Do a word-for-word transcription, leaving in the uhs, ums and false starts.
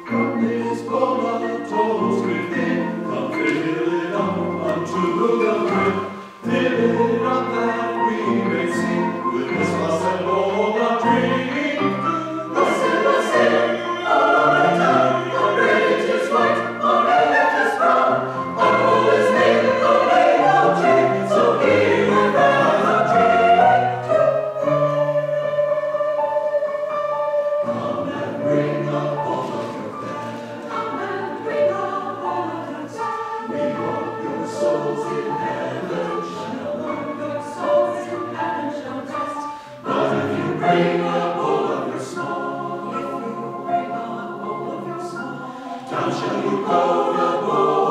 Cup is full of toast within. Come fill it up unto the brim. Fill it up that we may sing. Goodness, us and all our drink. Blessed, blessed, all the time. Our bread is white, our bread is brown. Our bowl is made of rainbow tree. So here we rather drink. Come and bring up all of your bed. Come and bring up all of your bed. We hope your souls in heaven shall learn. Your souls in heaven shall rest. But if you bring up all of your small, if you bring up all of your small, down shall you go, the bowl.